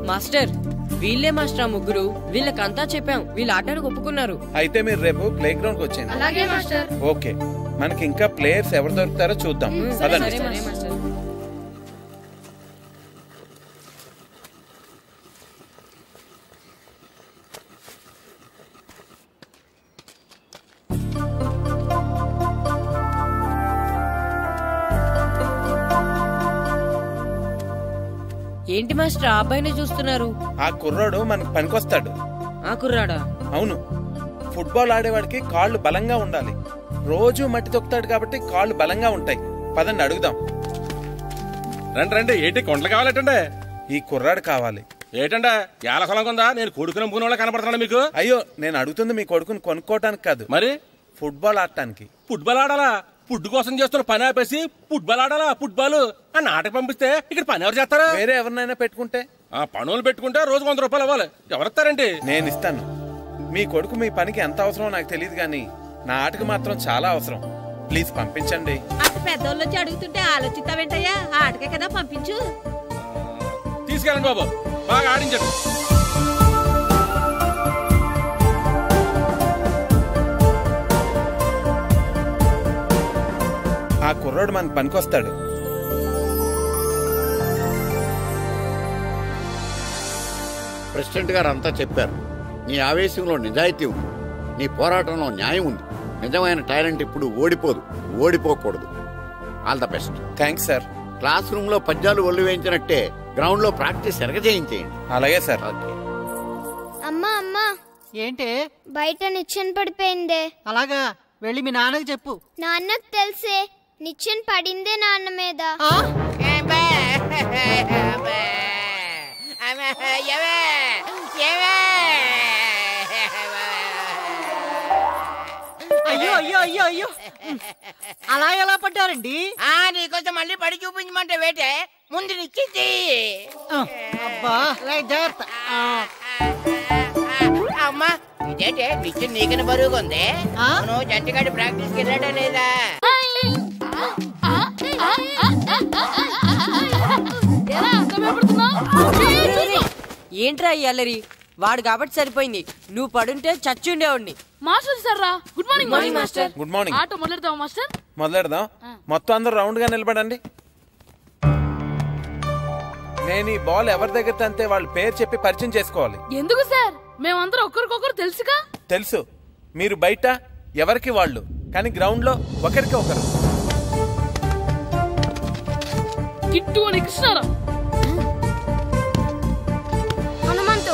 Master వీళ్ళే master ముగ్గురు. వీళ్ళకంతా చెప్పాం, వీళ్ళు ఆటకు ఒప్పుకున్నారు. అయితే మీరు రేపు ప్లే గ్రౌండ్ కి వచ్చేయండి. అలాగే మాస్టర్. ఓకే, మనకి ఇంకా ప్లేయర్స్ ఎవరు దొరుకుతారో చూద్దాం. ఏంటి మాస్టర్ ఆ అబ్బాయిని చూస్తున్నారు? ఆ కుర్రాడు మనకు పనికొస్తాడు. ఆ కుర్రాడా? అవును, ఫుట్బాల్ ఆడేవాడికి కాళ్ళు బలంగా ఉండాలి. రోజు మట్టి తొక్కుతాడు కాబట్టి కాళ్ళు బలంగా ఉంటాయి. పదండి అడుగుదాం. రండి రండి. ఏంటి కొండలు కావాలంటే? ఈ కుర్రాడు కావాలి. ఏంటంటే ఎలా కొలంగా నేను కొడుకుని అమ్ముకునే వాళ్ళ కనపడుతున్నాడు మీకు? అయ్యో, నేను అడుగుతుంది మీ కొడుకుని కొనుక్కోవటానికి కాదు, మరి ఫుట్బాల్ ఆడటానికి. ఫుట్బాల్ ఆడాలా? ఫుడ్ కోసం చేస్తున్న పని ఆపేసి ఫుట్బాల్ ఆడాలా? ఫుట్బాల్ ఆ నాటకు పంపిస్తే ఇక్కడ పని ఎవరు చేస్తారా? వేరే ఎవరినైనా పెట్టుకుంటే. ఆ పనులు పెట్టుకుంటే రోజు 100 రూపాయలు అవ్వాలి. ఎవరిస్తారండి? నేను ఇస్తాను. మీ కొడుకు మీ పనికి ఎంత అవసరమో నాకు తెలియదు కానీ నా ఆటకు మాత్రం చాలా అవసరం. ప్లీజ్ పంపించండి. అంత పెద్దోళ్ళు వచ్చి అడుగుతుంటే ఆలోచిస్తావేంటయ్యా? ఆటకే కదా, పంపించు. తీసుకెళ్ళండి బాబు, బాగా ఆడించండి. ఆ కుర్రోడు మనకు పనికొస్తాడు. ప్రెసిడెంట్ గారు అంతా చెప్పారు. నీ ఆవేశంలో నిజాయితీ ఉంది, నీ పోరాటంలో న్యాయం ఉంది. నిజమైన టాలెంట్ ఇప్పుడు ఓడిపోదు, ఓడిపోకూడదు. All the best. Thanks sir. Classroom లో పద్యాలు ఒళ్ళు వేయించినట్టే గ్రౌండ్ లో ప్రాక్టీస్ చేయించేయండి. అలాగే సార్. అమ్మా అమ్మా, ఏంటే బయట నిచ్చెన పడిపోయిందే. అలాగా, వెళ్ళి మీ నాన్నకి చెప్పు. నాన్నకు తెలిసే, నిచ్చెన పడిందే నాన్న మీద. అయ్యో అయ్యో అయ్యో అయ్యో, అలా ఎలా పడ్డారండి? నీకోసం మళ్ళీ పడి చూపించమంటే వేటే, ముందు నిచ్చింది. అబ్బా, జాగ్రత్త. అమ్మా, ఇదేంటే నిచ్చిన నీకని బరువుగా ఉంది. నువ్వు జంటగాడి ప్రాక్టీస్కి వెళ్ళాడా లేదా? ఏంట్రా అల్లరి? వాడు కాబట్టి సరిపోయింది, నువ్వు పడుంటే చచ్చుండేవాడిని. మాస్టర్ సార్ రా. Good morning. Morning master. Good morning. ఆటో మొదలెడతావా మాస్టర్? మొదలెడదాం. మొత్తం అందరూ రౌండ్ గా నిలబడండి. నేను ఈ బాల్ ఎవరి దగ్గర తంతే వాళ్ళ పేరు చెప్పి పరిచయం చేసుకోవాలి. ఎందుకు సార్? మేమందరం ఒకరికొకరు తెలుసుగా. తెలుసు. మీరు బయట ఎవరికి వాళ్ళు, కానీ గ్రౌండ్ లో ఒకరికి ఒకరు. కిట్టు అని కృష్ణారా, హనుమంతు,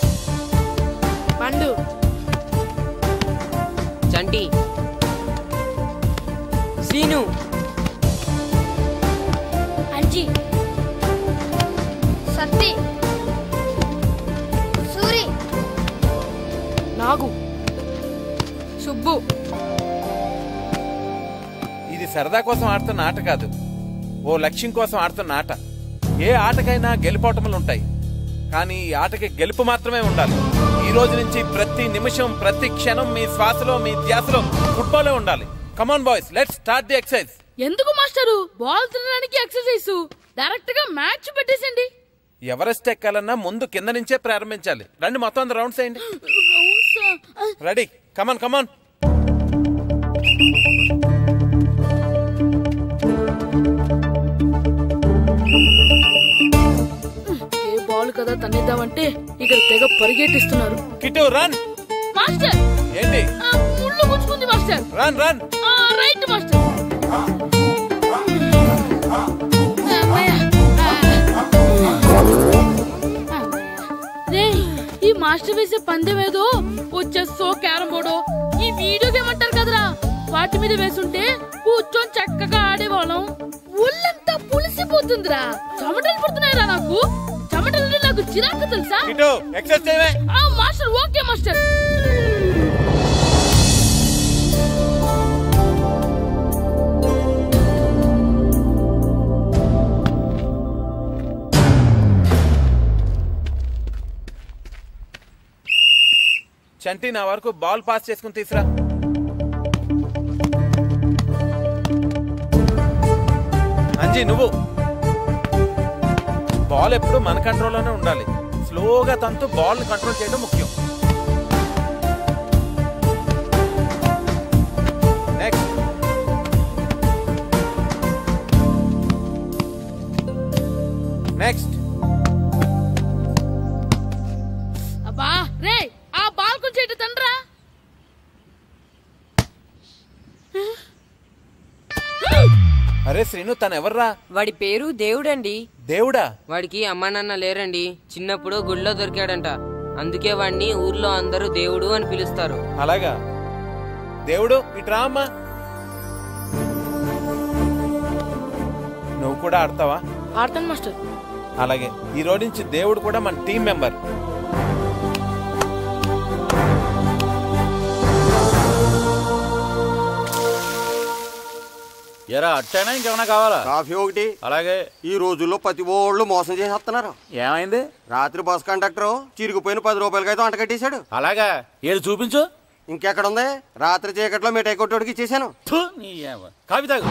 పండు, చంటి, శ్రీను, అంజి, సత్తి, సూరి, నాగు, సుబ్బు. ఇది సరదా కోసం ఆడుతున్న ఆట కాదు, ఓ లక్ష్యం కోసం ఆడుతున్న ఆట. ఏ ఆటకైనా గెలుపోటములుంటాయి, కానీ ఈ ఆటకి గెలుపు మాత్రమే ఉండాలి. ఈ రోజు నుంచి ప్రతి నిమిషం, ప్రతి క్షణం మీ శ్వాసలో, మీ ధ్యాసలో ఫుట్బాలే ఉండాలి. Come on boys, let's start the exercise. ఎందుకు మాస్టరు? బాల్ తినడానికి ఎక్సర్సైజ్, డైరెక్ట్ గా మ్యాచ్ పెట్టేసండి. ఎవరెస్ట్ ఎక్కాలన్నా ముందు కింద నుంచే ప్రారంభించాలి. రండి, మొత్తం అందరూ రౌండ్స్ వేయండి. రెడీ? కమాన్ కమాన్. ఏ బాల్ కదా తన్నిద్దామంటే ఇక్కడ తెగ పరిగెట్టిస్తున్నారు. Kit run. మాస్టర్ ఏంటి? ముళ్ళు గుచ్చుకుంది master. Run run. Right master. ఈ మాస్టర్ వేసే పందెం ఏదో చెస్సో క్యారమ్ బోర్డో ఈ వీడియో గేమ్ అంటారు కదరా, వాటి మీద వేసుంటే కూర్చొని చక్కగా ఆడేవాళ్ళం. ఒళ్ళంతా పులిసిపోతుందిరా, చెమటలు పడుతున్నాయిరా నాకు. చెమటలు నాకు చిరాకు తెలుసా? Master okay master. చంటి, నా వరకు బాల్ పాస్ చేసుకుని తీసురా. అంజీ నువ్వు. బాల్ ఎప్పుడు మన కంట్రోల్లోనే ఉండాలి. స్లోగా తంతు బాల్ కంట్రోల్ చేయడం ముఖ్యం. నెక్స్ట్ నెక్స్ట్ అబ్బా రే ఆ బాల్ కొంచెం ఇటు తండ్రా. అరే శ్రీను, తను ఎవర్రా? వాడి పేరు దేవుడండి. దేవుడా? వాడికి అమ్మా నాన్న లేరండి. చిన్నప్పుడు గుళ్ళో దొరికాడంట. అందుకే వాడిని ఊర్లో అందరూ దేవుడు అని పిలుస్తారు. అలాగా? దేవుడు ఇట్రా అమ్మా. నువ్వు కూడా ఆడతావా? ఆడతాను మాస్టర్. అలాగే ఈ రోజు నుంచి దేవుడు కూడా మన టీం మెంబర్. ఎరా అట్టైనా ఇంకేమైనా కావాలా? కాఫీ ఒకటి. అలాగే. ఈ రోజుల్లో ప్రతి ఓళ్ళు మోసం చేసేస్తున్నారు. ఏమైంది? రాత్రి బస్ కండక్టర్ చిరిగిపోయిన 10 రూపాయలకైతే అంట కట్టేశాడు. అలాగా? ఏడు చూపించు. ఇంకెక్కడ ఉంది? రాత్రి చీకట్లో మిఠాయి కొట్టోడికి ఇచ్చేసాను. కాఫీ తాగు.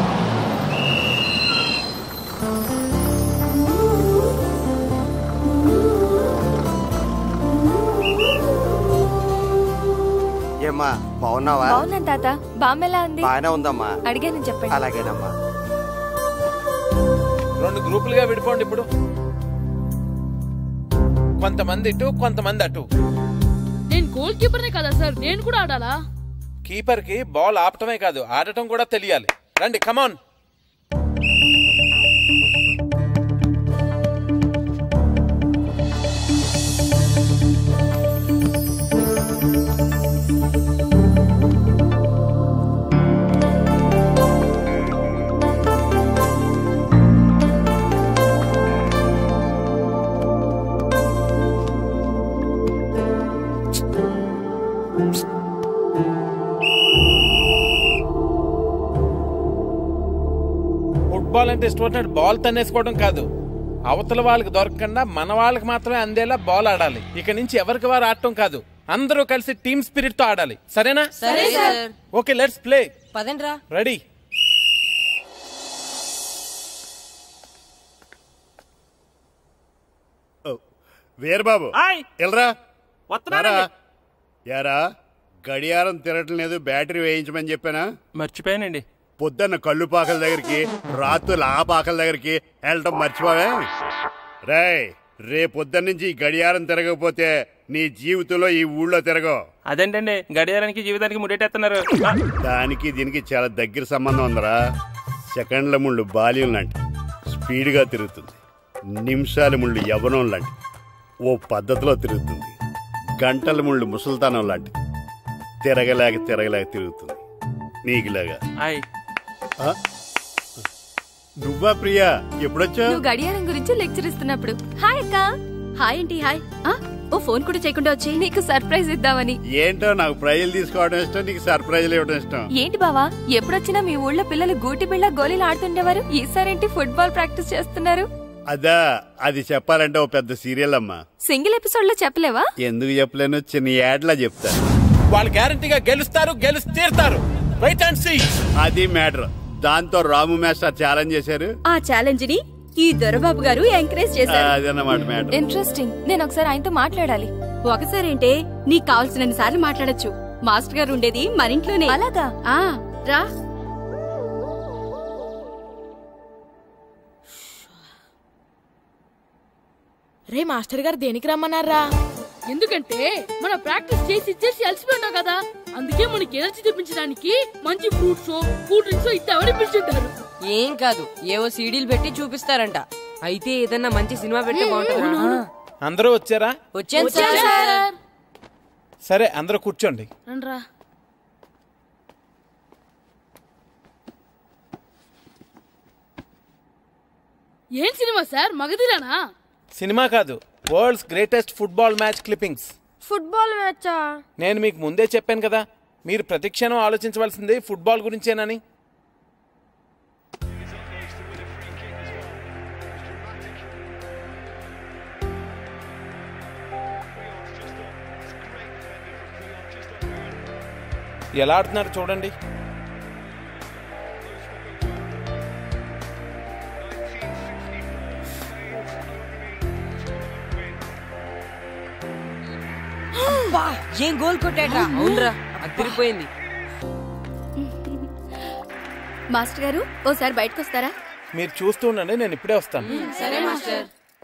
ఏమ్మా బాగున్నావా? బాగున్నాను తాత. బామ్మ ఎలా ఉంది? బాగానే ఉందమ్మా. అడిగాను చెప్పండి. అలాగేనమ్మా. 2 గ్రూపులుగా విడిపోండి. ఇప్పుడు కొంతమంది ఇటు, కొంతమంది అటు. నేను గోల్ కీపర్నే కదా సార్, నేను కూడా ఆడాలా? కీపర్ కి బాల్ ఆపటమే కాదు, ఆడటం కూడా తెలియాలి. రండి, కమాన్. ఫుట్బాల్ అంటే ఇష్టపడినట్టు బాల్ తన్నేసుకోవడం కాదు, అవతల వాళ్ళకి దొరకకుండా మన వాళ్ళకి మాత్రమే అందేలా బాల్ ఆడాలి. ఇక నుంచి ఎవరికి వారు ఆడటం కాదు, అందరూ కలిసి టీమ్ స్పిరిట్ తో ఆడాలి. సరేనా? సరే సార్. Okay, let's play. పదండ్రా. రెడీ. వీరబాబు ఎల్రా యారా, గడియారం తిరగటం లేదు, బ్యాటరీ వేయించమని చెప్పానా? మర్చిపోయానండి. పొద్దున్న కళ్ళు పాకల దగ్గరికి, రాత్రులు ఆ పాకల దగ్గరికి వెళ్ళటం మర్చిపోవే? రేపొద్దున్న నుంచి ఈ గడియారం తిరగకపోతే నీ జీవితంలో ఈ ఊళ్ళో తిరగవు. అదేంటండి, గడియారానికి జీవితానికి ముడేటేస్తున్నారు. దానికి దీనికి చాలా దగ్గర సంబంధం ఉందరా. సెకండ్ల ముళ్ళు బాల్యం లాంటి స్పీడ్గా తిరుగుతుంది, నిమిషాల ముళ్ళు యవ్వనం లాంటి ఓ పద్ధతిలో తిరుగుతుంది, గంటల ముళ్ళు ముసల్తానం లాంటి తిరగలేక తిరుగుతుంది. నీకులాగా. నువ్వా ప్రియా? ఎప్పుడొచ్చా? నువ్వు గడియారం గురించి లెక్చర్ ఇస్తున్నప్పుడు. హాయ్ అక్క. హాయ్ ఏంటి? హాయ్. ఓ ఫోన్ కూడా చేయకుండా వచ్చి నీకు సర్ప్రైజ్ ఇద్దామని. ఏంటో, నాకు ప్రైజులు తీసుకోవడం ఇష్టం, నీకు సర్ప్రైజులు ఇవ్వడం ఇష్టం. ఏంటి బావా, ఎప్పుడొచ్చినా మీ ఊళ్ళో పిల్లలు గూటి బిళ్ళ గోళీలు ఆడుతుండేవారు, ఈసారేంటి ఫుట్బాల్ ప్రాక్టీస్ చేస్తున్నారు? అదా, అది చెప్పాలంటే ఓ పెద్ద సీరియల్ అమ్మా. సింగిల్ ఎపిసోడ్ లో చెప్పలేవా? ఎందుకు చెప్పలేను, చిన్న యాడ్లా చెప్తాను. వాళ్ళు గ్యారంటీగా గెలుస్తారు, గెలిచి తీరుతారు. Wait and see. అది మ్యాటర్. దాంతో రాము మాస్టర్ ఛాలెంజ్ చేశారు. ఆ ఛాలెంజ్ ని ఈ దొరబాబు గారు ఎంకరేజ్ చేశారు. అదన్నమాట మ్యాటర్. ఇంట్రెస్టింగ్. నేను ఒకసారి ఆయనతో మాట్లాడాలి. ఒకసారి ఏంటే, నీకు కావాల్సినన్ని సార్లు మాట్లాడొచ్చు. మాస్టర్ గారు ఉండేది మన ఇంట్లోనే. అలాగా? రా. రే, మాస్టర్ గారు దేనికి రమ్మన్నారా? ఎందుకంటే మనం ప్రాక్టీస్ చేసి అలసిపోయినాం కదా, అందుకే మనకి ఎనర్జీ తెప్పించడానికి మంచి ఫ్రూట్స్, కూల్ డ్రింక్స్ ఇద్దామని పిలుచుంటారు. ఏం కాదు, ఏవో సీడీలు పెట్టి చూపిస్తారంట. అయితే ఏదన్నా మంచి సినిమా పెట్టి బాగుంటుంది. అందరూ వచ్చారా? వచ్చాను సార్. సరే, అందరూ కూర్చోండి. రండ్రా. ఏం సినిమా సార్? మగధీరానా? సినిమా కాదు, world's greatest football match clippings. Football మ్యాచా? నేను మీకు ముందే చెప్పాను కదా, మీరు ప్రతిక్షణం ఆలోచించవలసింది ఫుట్బాల్ గురించేనని. ఎలా ఆడుతున్నారు చూడండి. ఏం గోల్ కొట్టాడ్రా? అవునరా, అదిరిపోయింది. మాస్టర్ గారు ఓసారి బయటకు వస్తారా? మీరు చూస్తూ ఉండండి, నేను ఇప్పుడే వస్తాను. సరే మాస్టర్.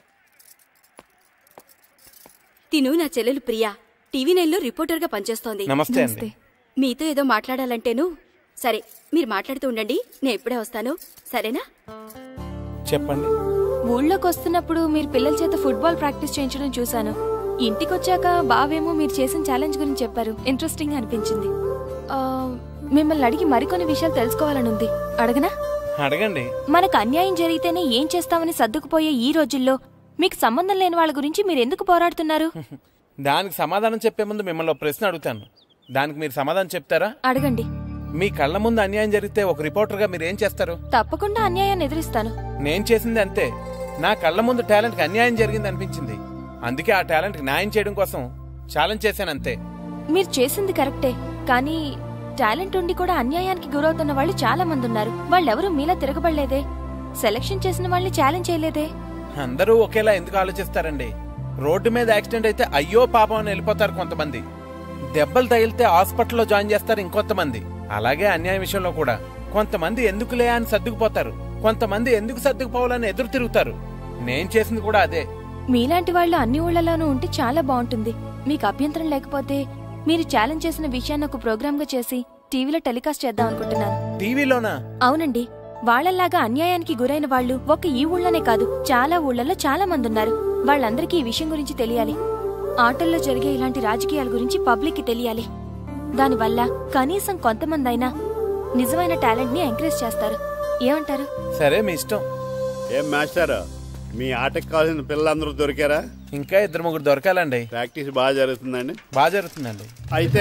తిను నా చెల్లెలు ప్రియా, TV9లో రిపోర్టర్గా పనిచేస్తోంది. నమస్తే అండి. మీతో ఏదో మాట్లాడాలంటేను. సరే, మీరు మాట్లాడుతూ ఉండండి, నేను ఇప్పుడే వస్తాను. సరేనా? చెప్పండి. ఊళ్ళోకి వస్తున్నప్పుడు మీరు పిల్లల చేత ఫుట్బాల్ ప్రాక్టీస్ చేయించడం చూశాను. ఇంటికొచ్చాక బావేమో మీరు చేసిన ఛాలెంజ్ గురించి చెప్పారు. ఇంట్రెస్టింగ్ అనిపించింది. మిమ్మల్ని అడిగి మరికొన్ని విషయాలు తెలుసుకోవాలని ఉంది. అడగనా? అడగండి. మనకు అన్యాయం జరిగితేనే ఏం చేస్తామని సర్దుకుపోయే ఈ రోజుల్లో మీకు సంబంధం లేని వాళ్ళ గురించి మీరు ఎందుకు పోరాడుతున్నారు? దానికి సమాధానం చెప్పే ముందు మిమ్మల్ని ఒక ప్రశ్న అడుగుతాను. దానికి మీరు సమాధానం చెప్తారా? అడగండి. మీ కళ్ళ ముందు అన్యాయం జరిగితే ఒక రిపోర్టర్ గా మీరు ఏం చేస్తారు? తప్పకుండా అన్యాయాన్ని ఎదిరిస్తాను. నేను చేసింది అంతే. నా కళ్ళ ముందు టాలెంట్ కి అన్యాయం జరిగింది అనిపించింది. అందుకే ఆ టాలెంట్ కి న్యాయం చేయడం కోసం ఛాలెంజ్ చేశాను అంతే. మీరు చేసింది కరెక్టే, కానీ టాలెంట్ ఉండి కూడా అన్యాయానికి గురవుతున్న వాళ్ళు చాలా మంది ఉన్నారు. వాళ్ళెవరూ మీలా తిరగబడలేదే. సెలక్షన్ చేసిన వాళ్ళని ఛాలెంజ్ చేయలేదే. అందరూ ఒకేలా ఎందుకు ఆలోచిస్తారండి? రోడ్డు మీద యాక్సిడెంట్ అయితే అయ్యో పాపం అని వెళ్ళిపోతారు కొంతమంది. దెబ్బలు తగిలితే హాస్పిటల్లో జాయిన్ చేస్తారు ఇంకొంతమంది. అలాగే అన్యాయం విషయంలో కూడా కొంతమంది ఎందుకులే అని సర్దుకుపోతారు, కొంతమంది ఎందుకు సర్దుకుపోవాలని ఎదురు తిరుగుతారు. నేను చేసింది కూడా అదే. మీలాంటి వాళ్ళు అన్ని ఊళ్ళలోనూ ఉంటే చాలా బాగుంటుంది. మీకు అభ్యంతరం లేకపోతే మీరు ఛాలెంజ్ చేసిన విషయాన్ని ఒక ప్రోగ్రామ్ గా చేసి టీవీలో టెలికాస్ట్ చేద్దాం అనుకుంటున్నాను. టీవీలోనా? అవునండి. వాళ్లలాగా అన్యాయానికి గురైన వాళ్ళు ఒక్క ఈ ఊళ్ళోనే కాదు, చాలా ఊళ్ళలో చాలా మంది ఉన్నారు. వాళ్ళందరికీ ఈ విషయం గురించి తెలియాలి. ఆటల్లో జరిగే ఇలాంటి రాజకీయాల గురించి పబ్లిక్ కి తెలియాలి. దానివల్ల కనీసం కొంతమంది అయినా నిజమైన టాలెంట్ ని ఎంకరేజ్ చేస్తారు. ఏమంటారు? సరే, మీ ఇష్టం. ఏం మాస్టర్, మీ ఆటకు కావాల్సిన పిల్లలందరూ దొరికారా? ఇంకా 2-3 దొరకాలండి. ప్రాక్టీస్ బాగా జరుగుతుందండి? బాగా జరుగుతుందండి. అయితే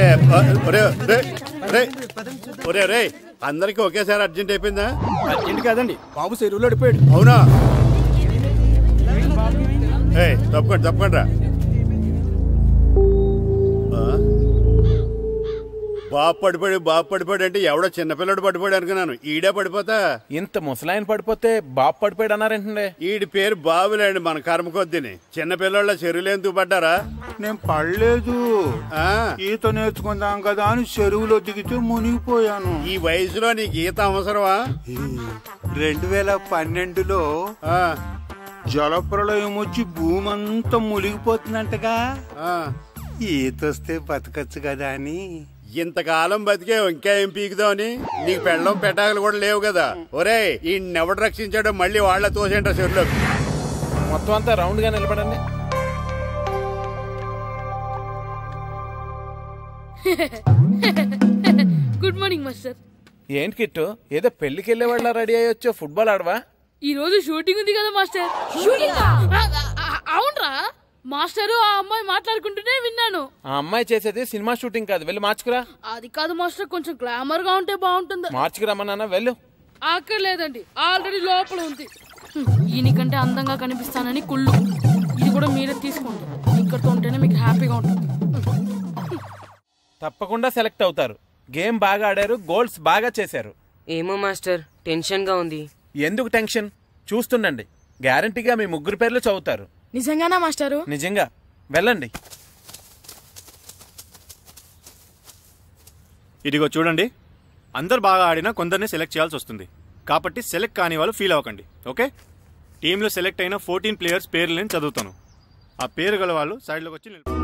ఒరే అందరికి ఒకేసారి అర్జెంట్ అయిపోయిందా? అర్జెంట్ కాదండి, బాబు చెరువులో అడిపోయాడు. అవునా? తప్పకుండా రా. బాబు పడిపోయాడు అంటే ఎవడో చిన్నపిల్లడు పడిపోయాడు అనుకున్నాను. ఈడే పడిపోతా. ఇంత ముసలాయన పడిపోతే బాబు పడిపోయాడు అన్నారేంటండి? ఈడి పేరు బాబులేండి, మన కర్మ కొద్దిని. చిన్నపిల్లల చెరువులు ఎందుకు పడ్డారా? నేను పడలేదు, ఈత నేర్చుకుందాం కదా అని చెరువులో దిగితే మునిగిపోయాను. ఈ వయసులో నీకు ఈత అవసరమా? 2012లో జలప్రళయం వచ్చి భూమి అంతా మునిగిపోతుందంటగా. ఈత వస్తే బతకచ్చు కదా అని. ఇంతకాలం బతికే ఇంకా ఏం పీకుదామని? నీకు పెళ్ళం పెట్టాకలు కూడా లేవు కదా. ఒరే, ఈ ఎవడు రక్షించాడో మళ్ళీ వాళ్ళ తోసేంట చెరువులో. మొత్తం అంతా రౌండ్ గా నిలబడండి. Good morning master. ఏంటి కిట్టు, ఏదో పెళ్లికి వెళ్లే వాళ్ళ రెడీ అయ్యొచ్చో? ఫుట్బాల్ ఆడవా? ఈ రోజు షూటింగ్ ఉంది కదా మాస్టర్. అవునరా మాస్టరు, ఆ అమ్మాయి మాట్లాడుకుంటూనే విన్నాను. ఆ అమ్మాయి చేసేది సినిమా షూటింగ్ కాదు, వెళ్ళి మార్చుకురా. అది కాదు మాస్టర్, కొంచెం గ్లామర్ గా ఉంటే బాగుంటుంది. మార్చుకురమ్మన్నా, వెళ్ళు. అక్కర్లేదండి, ఆల్రెడీ లోపల ఉంది. ఈయనకంటే అందంగా కనిపిస్తానని కుళ్ళు. ఇది కూడా మీరే తీసుకోండి, ఇక్కడితో ఉంటేనే మీకు హ్యాపీగా ఉంటుంది. తప్పకుండా సెలెక్ట్ అవుతారు. గేమ్ బాగా ఆడారు, గోల్స్ బాగా చేశారు. ఏమో మాస్టర్, టెన్షన్ గా ఉంది. ఎందుకు టెన్షన్? చూస్తుండండి, గ్యారంటీగా మీ 3 పేర్లు చదువుతారు. నిజంగానా మాస్టరు? నిజంగా. వెళ్ళండి. ఇదిగో చూడండి, అందరు బాగా ఆడినా కొందరిని సెలెక్ట్ చేయాల్సి వస్తుంది. కాబట్టి సెలెక్ట్ కాని వాళ్ళు ఫీల్ అవ్వకండి, ఓకే? టీంలో సెలెక్ట్ అయిన 14 ప్లేయర్స్ పేర్లు నేను చదువుతాను. ఆ పేరు గల వాళ్ళు సైడ్లోకి వచ్చి